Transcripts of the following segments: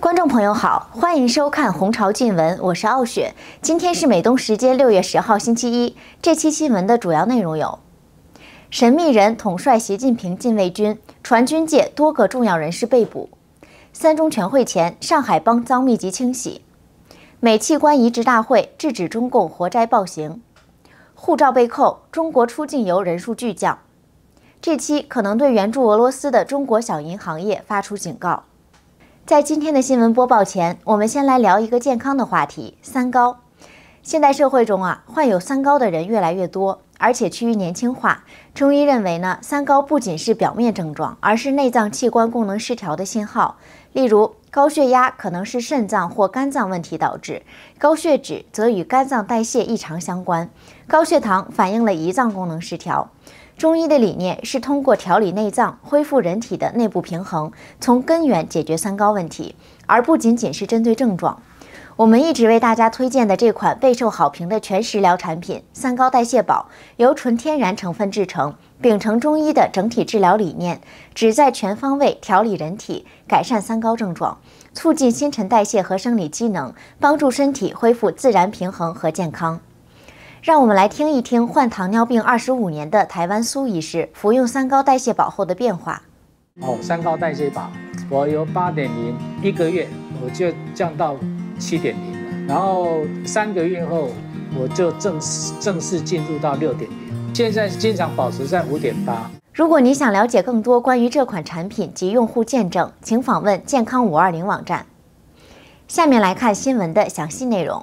观众朋友好，欢迎收看《红潮近闻》，我是傲雪。今天是美东时间6月10号星期一。这期新闻的主要内容有：神秘人统帅习近平禁卫军，传军界多个重要人士被捕；三中全会前，上海帮遭密集清洗；美器官移植大会制止中共活摘暴行；护照被扣，中国出境游人数巨降。这期可能对援助俄罗斯的中国小银行业发出警告。在今天的新闻播报前，我们先来聊一个健康的话题——三高。现代社会中患有三高的人越来越多，而且趋于年轻化。中医认为三高不仅是表面症状，而是内脏器官功能失调的信号。例如，高血压可能是肾脏或肝脏问题导致，高血脂则与肝脏代谢异常相关，高血糖反映了胰脏功能失调。中医的理念是通过调理内脏，恢复人体的内部平衡，从根源解决三高问题，而不仅仅是针对症状。我们一直为大家推荐的这款备受好评的全食疗产品——三高代谢宝，由纯天然成分制成，秉承中医的整体治疗理念，旨在全方位调理人体，改善三高症状，促进新陈代谢和生理机能，帮助身体恢复自然平衡和健康。让我们来听一听患糖尿病25年的台湾苏医师服用三高代谢宝后的变化。 三高代谢宝，我由8.0一个月我就降到7.0了，然后3个月后我就正式进入到6.0，现在经常保持在5.8。 如果你想了解更多关于这款产品及用户见证，请访问健康520网站。下面来看新闻的详细内容。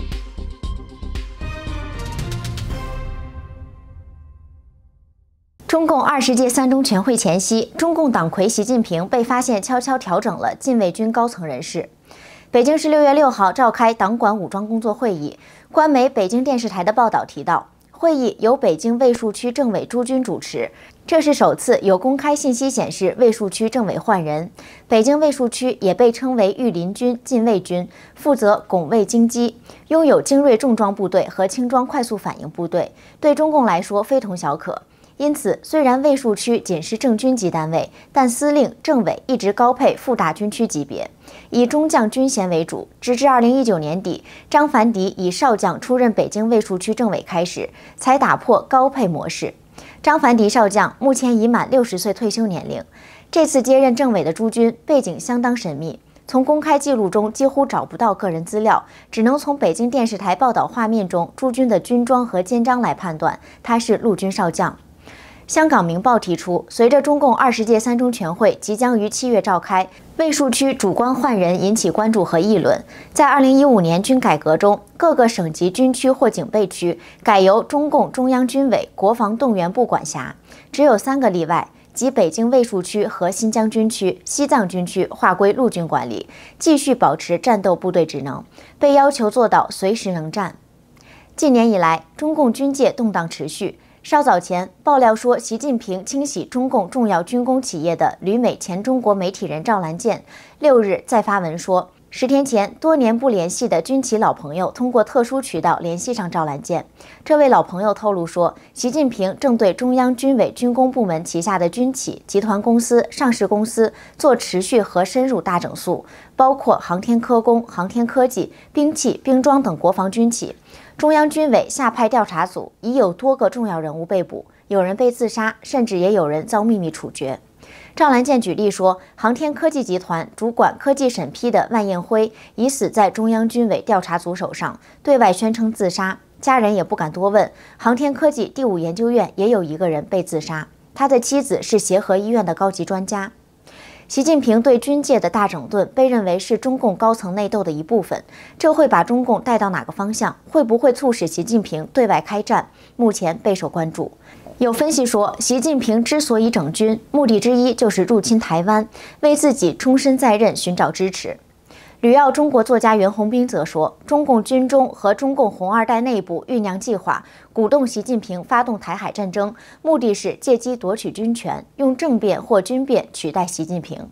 中共20届三中全会前夕，中共党魁习近平被发现悄悄调整了禁卫军高层人事。北京市6月6号召开党管武装工作会议，官媒北京电视台的报道提到，会议由北京卫戍区政委朱军主持，这是首次有公开信息显示卫戍区政委换人。北京卫戍区也被称为御林军禁卫军，负责拱卫京畿，拥有精锐重装部队和轻装快速反应部队，对中共来说非同小可。因此，虽然卫戍区仅是正军级单位，但司令、政委一直高配副大军区级别，以中将军衔为主。直至2019年底，张凡迪以少将出任北京卫戍区政委开始，才打破高配模式。张凡迪少将目前已满60岁退休年龄。这次接任政委的朱军背景相当神秘，从公开记录中几乎找不到个人资料，只能从北京电视台报道画面中朱军的军装和肩章来判断，他是陆军少将。香港明报提出，随着中共20届三中全会即将于7月召开，卫戍区主官换人引起关注和议论。在2015年军改革中，各个省级军区或警备区改由中共中央军委国防动员部管辖，只有3个例外，即北京卫戍区和新疆军区、西藏军区划归陆军管理，继续保持战斗部队职能，被要求做到随时能战。近年以来，中共军界动荡持续。稍早前，爆料说习近平清洗中共重要军工企业的旅美前中国媒体人赵兰健，6日再发文说，10天前多年不联系的军企老朋友通过特殊渠道联系上赵兰健。这位老朋友透露说，习近平正对中央军委军工部门旗下的军企、集团公司、上市公司做持续和深入大整肃，包括航天科工、航天科技、兵器、兵装等国防军企。中央军委下派调查组已有多个重要人物被捕，有人被自杀，甚至也有人遭秘密处决。赵兰健举例说，航天科技集团主管科技审批的万彦辉已死在中央军委调查组手上，对外宣称自杀，家人也不敢多问。航天科技第5研究院也有一个人被自杀，他的妻子是协和医院的高级专家。习近平对军界的大整顿被认为是中共高层内斗的一部分，这会把中共带到哪个方向？会不会促使习近平对外开战？目前备受关注。有分析说，习近平之所以整军，目的之一就是入侵台湾，为自己终身在任寻找支持。旅澳中国作家袁宏斌则说，中共军中和中共红二代内部酝酿计划，鼓动习近平发动台海战争，目的是借机夺取军权，用政变或军变取代习近平。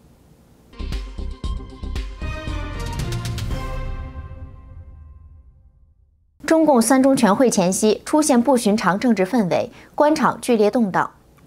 中共三中全会前夕出现不寻常政治氛围，官场剧烈动荡。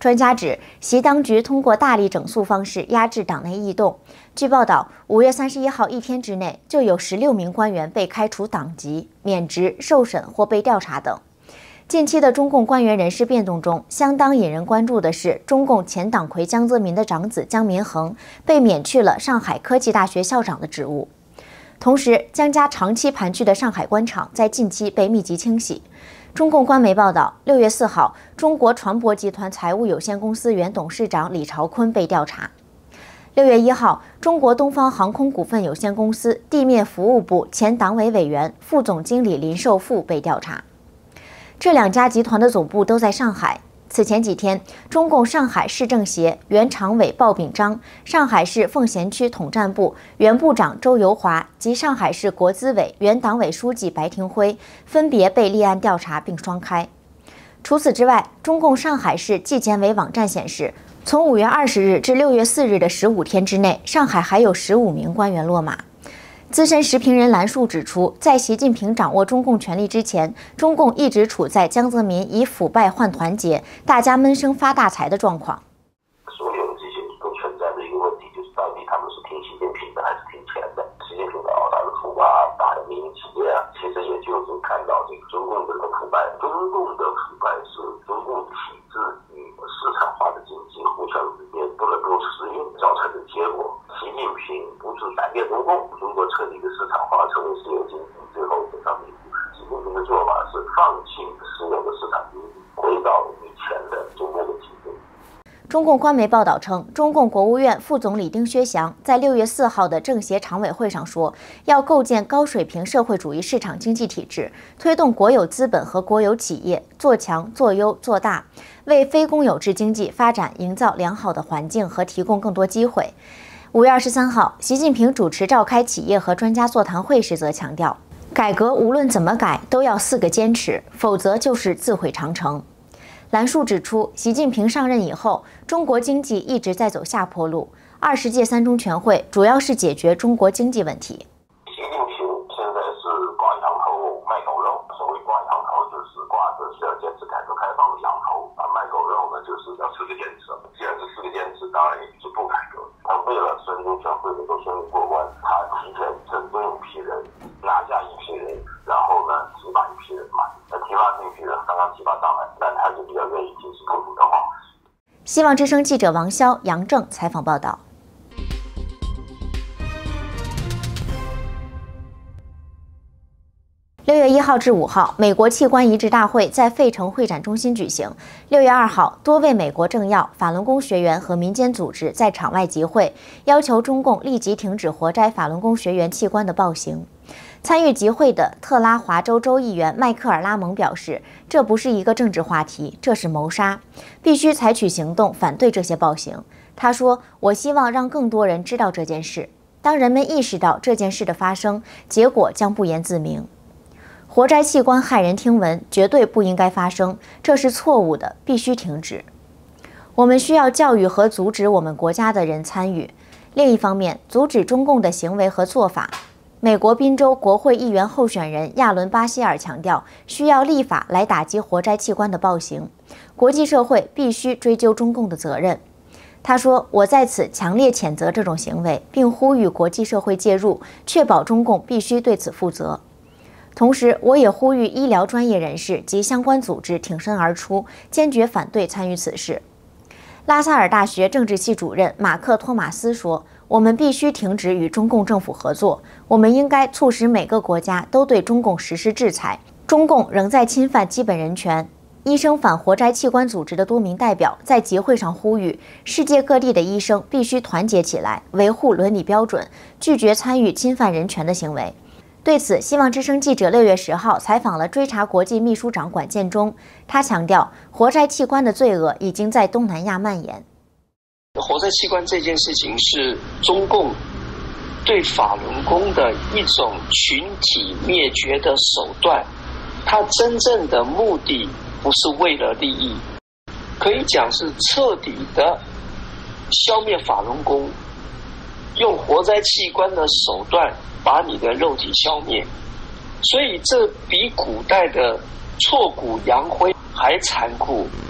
专家指，习当局通过大力整肃方式压制党内异动。据报道，5月31号一天之内就有16名官员被开除党籍、免职、受审或被调查等。近期的中共官员人事变动中，相当引人关注的是，中共前党魁江泽民的长子江民恒被免去了上海科技大学校长的职务。同时，江家长期盘踞的上海官场在近期被密集清洗。中共官媒报道，6月4号，中国船舶集团财务有限公司原董事长李朝坤被调查。6月1号，中国东方航空股份有限公司地面服务部前党委委员、副总经理林寿富被调查。这两家集团的总部都在上海。此前几天，中共上海市政协原常委鲍炳章、上海市奉贤区统战部原部长周游华及上海市国资委原党委书记白廷辉分别被立案调查并双开。除此之外，中共上海市纪检委网站显示，从5月20日至6月4日的15天之内，上海还有15名官员落马。资深时评人兰树指出，在习近平掌握中共权力之前，中共一直处在江泽民以腐败换团结、大家闷声发大财的状况。 所有这些都存在着一个问题，就是到底他们是听习近平的还是听钱的？习近平的他的腐啊，大的民营企业啊，其实也就是看到这个中共这个腐败。中共的腐败是中共体制与市场化的经济互相之间不能够适应造成的结果。习近平不是改变中共，中国彻底的市场化成为私有经济，最后走上迷途。习近平的做法是放弃私有的市场经济，回到以前的中共的体制。 中共官媒报道称，中共国务院副总理丁薛祥在6月4号的政协常委会上说，要构建高水平社会主义市场经济体制，推动国有资本和国有企业做强、做优、做大，为非公有制经济发展营造良好的环境和提供更多机会。5月23号，习近平主持召开企业和专家座谈会时则强调，改革无论怎么改都要4个坚持，否则就是自毁长城。兰树指出，习近平上任以后，中国经济一直在走下坡路。20届3中全会主要是解决中国经济问题。 习近平现在是挂羊头卖狗肉，所谓挂羊头就是挂着是要坚持改革开放的羊头，卖狗肉呢就是要4个坚持。既然是4个坚持，当然也是不改革。他为了3中全会能够顺利过关，他提前整顿一批人，拿下一批人，然后呢提拔一批人嘛。提拔这一批人刚刚提拔上来，但他就比较愿意听习共主的话。 希望之声记者王潇、杨正采访报道。6月1号至5号，美国器官移植大会在费城会展中心举行。6月2号，多位美国政要、法轮功学员和民间组织在场外集会，要求中共立即停止活摘法轮功学员器官的暴行。参与集会的特拉华州州议员迈克尔·拉蒙表示，这不是一个政治话题，这是谋杀，必须采取行动反对这些暴行。他说：“我希望让更多人知道这件事。当人们意识到这件事的发生，结果将不言自明。活摘器官骇人听闻，绝对不应该发生，这是错误的，必须停止。我们需要教育和阻止我们国家的人参与。另一方面，阻止中共的行为和做法。”美国宾州国会议员候选人亚伦·巴希尔强调，需要立法来打击活摘器官的暴行，国际社会必须追究中共的责任。他说：“我在此强烈谴责这种行为，并呼吁国际社会介入，确保中共必须对此负责。同时，我也呼吁医疗专业人士及相关组织挺身而出，坚决反对参与此事。”拉萨尔大学政治系主任马克·托马斯说：“我们必须停止与中共政府合作，我们应该促使每个国家都对中共实施制裁。中共仍在侵犯基本人权。”医生反活摘器官组织的多名代表在集会上呼吁，世界各地的医生必须团结起来，维护伦理标准，拒绝参与侵犯人权的行为。对此，希望之声记者6月10号采访了追查国际秘书长管建中，他强调，活摘器官的罪恶已经在东南亚蔓延。 活摘器官这件事情是中共对法轮功的一种群体灭绝的手段，它真正的目的不是为了利益，可以讲是彻底的消灭法轮功，用活摘器官的手段把你的肉体消灭，所以这比古代的挫骨扬灰还残酷。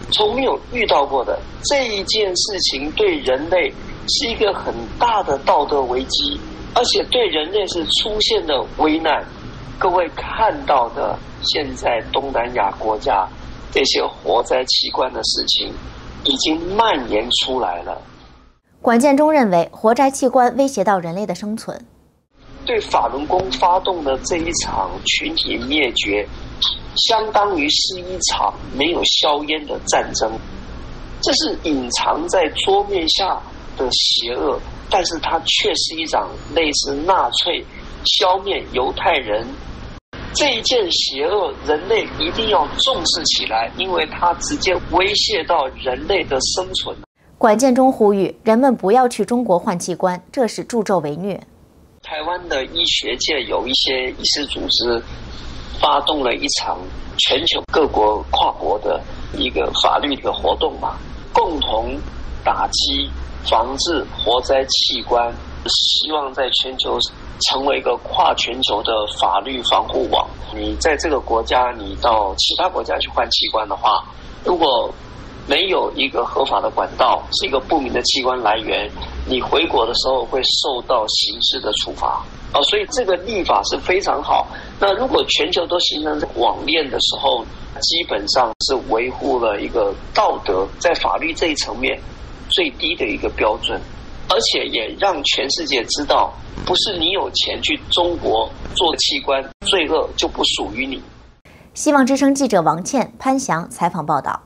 从没有遇到过的。这一件事情对人类是一个很大的道德危机，而且对人类是出现了危难。各位看到的现在东南亚国家这些活摘器官的事情已经蔓延出来了。 管建中认为，活摘器官威胁到人类的生存。 对法轮功发动的这一场群体灭绝，相当于是一场没有硝烟的战争。这是隐藏在桌面下的邪恶，但是它却是一场类似纳粹消灭犹太人这一件邪恶，人类一定要重视起来，因为它直接威胁到人类的生存。 管建中呼吁人们不要去中国换器官，这是助纣为虐。 台湾的医学界有一些医师组织发动了一场全球各国跨国的一个法律的活动嘛，共同打击防治活摘器官，希望在全球成为一个跨全球的法律防护网。你在这个国家，你到其他国家去换器官的话，如果没有一个合法的管道，是一个不明的器官来源，你回国的时候会受到刑事的处罚。所以这个立法是非常好。那如果全球都形成网链的时候，基本上是维护了一个道德在法律这一层面最低的一个标准，而且也让全世界知道，不是你有钱去中国做器官，罪恶就不属于你。 希望之声记者王倩、潘翔采访报道。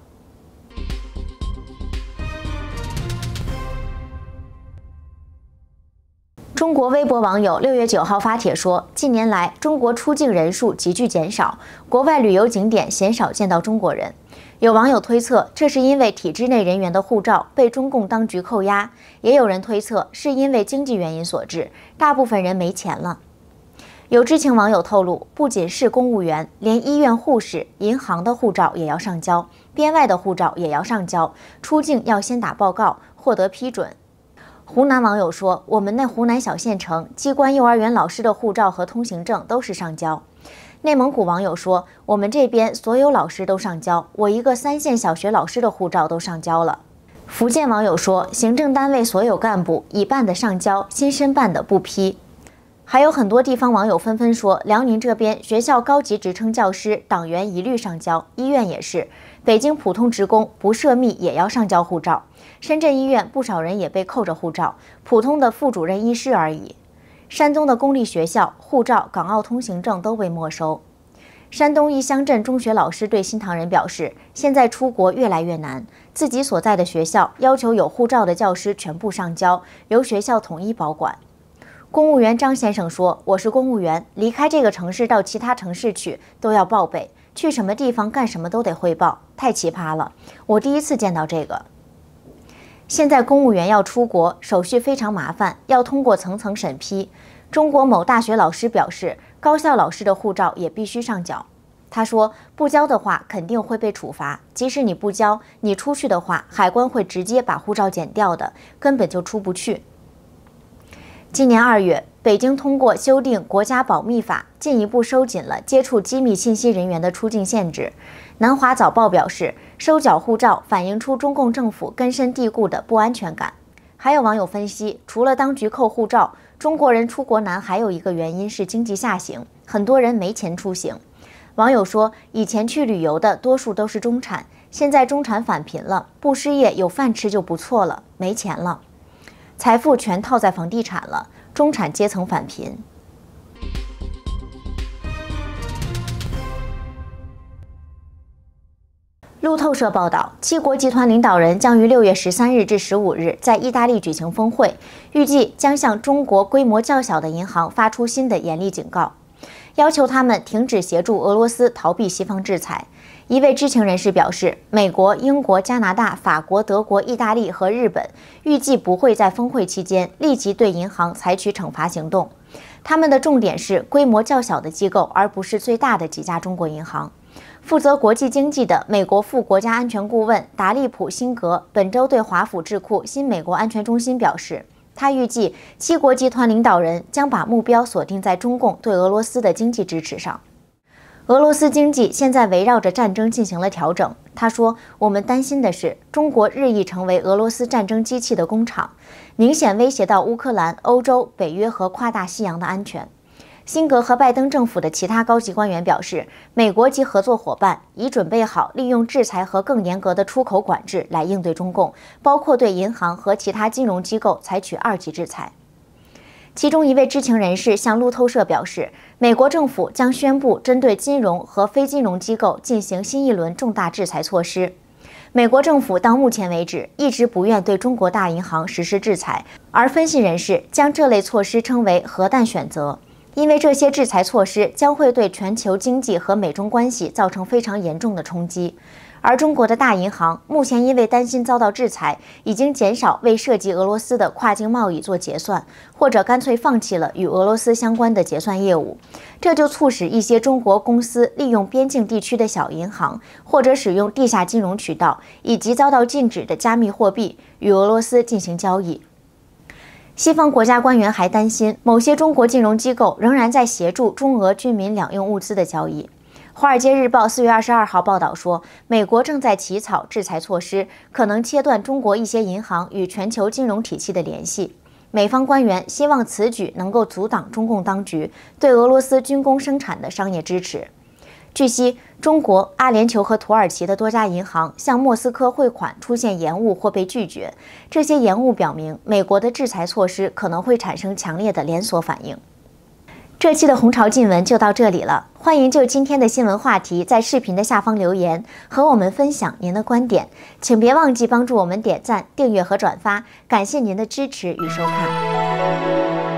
中国微博网友6月9号发帖说，近年来中国出境人数急剧减少，国外旅游景点鲜少见到中国人。有网友推测，这是因为体制内人员的护照被中共当局扣押，也有人推测是因为经济原因所致，大部分人没钱了。有知情网友透露，不仅是公务员，连医院护士、银行的护照也要上交，边外的护照也要上交，出境要先打报告，获得批准。湖南网友说，我们那湖南小县城机关幼儿园老师的护照和通行证都是上交。内蒙古网友说，我们这边所有老师都上交，我一个3线小学老师的护照都上交了。福建网友说，行政单位所有干部已办的上交，新申办的不批。还有很多地方网友纷纷说，辽宁这边学校高级职称教师、党员一律上交，医院也是，北京普通职工不涉密也要上交护照。深圳医院不少人也被扣着护照，普通的副主任医师而已。山东的公立学校护照、港澳通行证都被没收。山东一乡镇中学老师对新唐人表示，现在出国越来越难，自己所在的学校要求有护照的教师全部上交，由学校统一保管。公务员张先生说，我是公务员，离开这个城市到其他城市去都要报备，去什么地方干什么都得汇报，太奇葩了，我第一次见到这个。现在公务员要出国，手续非常麻烦，要通过层层审批。中国某大学老师表示，高校老师的护照也必须上缴。他说，不交的话肯定会被处罚，即使你不交，你出去的话，海关会直接把护照剪掉的，根本就出不去。今年2月，北京通过修订国家保密法，进一步收紧了接触机密信息人员的出境限制。南华早报表示，收缴护照反映出中共政府根深蒂固的不安全感。还有网友分析，除了当局扣护照，中国人出国难还有一个原因是经济下行，很多人没钱出行。网友说，以前去旅游的多数都是中产，现在中产返贫了，不失业有饭吃就不错了，没钱了，财富全套在房地产了，中产阶层返贫。路透社报道，7国集团领导人将于6月13日至15日在意大利举行峰会，预计将向中国规模较小的银行发出新的严厉警告，要求他们停止协助俄罗斯逃避西方制裁。一位知情人士表示，美国、英国、加拿大、法国、德国、意大利和日本预计不会在峰会期间立即对银行采取惩罚行动，他们的重点是规模较小的机构，而不是最大的几家中国银行。负责国际经济的美国副国家安全顾问达利普·辛格本周对华府智库新美国安全中心表示，他预计7国集团领导人将把目标锁定在中共对俄罗斯的经济支持上。俄罗斯经济现在围绕着战争进行了调整， 他说：“我们担心的是，中国日益成为俄罗斯战争机器的工厂，明显威胁到乌克兰、欧洲、北约和跨大西洋的安全。”辛格和拜登政府的其他高级官员表示，美国及合作伙伴已准备好利用制裁和更严格的出口管制来应对中共，包括对银行和其他金融机构采取2级制裁。其中一位知情人士向路透社表示，美国政府将宣布针对金融和非金融机构进行新一轮重大制裁措施。美国政府到目前为止一直不愿对中国大银行实施制裁，而分析人士将这类措施称为核弹选择，因为这些制裁措施将会对全球经济和美中关系造成非常严重的冲击。而中国的大银行目前因为担心遭到制裁，已经减少为涉及俄罗斯的跨境贸易做结算，或者干脆放弃了与俄罗斯相关的结算业务。这就促使一些中国公司利用边境地区的小银行，或者使用地下金融渠道，以及遭到禁止的加密货币与俄罗斯进行交易。西方国家官员还担心，某些中国金融机构仍然在协助中俄军民两用物资的交易。《华尔街日报》4月22号报道说，美国正在起草制裁措施，可能切断中国一些银行与全球金融体系的联系。美方官员希望此举能够阻挡中共当局对俄罗斯军工生产的商业支持。据悉，中国、阿联酋和土耳其的多家银行向莫斯科汇款出现延误或被拒绝，这些延误表明美国的制裁措施可能会产生强烈的连锁反应。这期的红潮近闻就到这里了，欢迎就今天的新闻话题在视频的下方留言，和我们分享您的观点，请别忘记帮助我们点赞、订阅和转发，感谢您的支持与收看。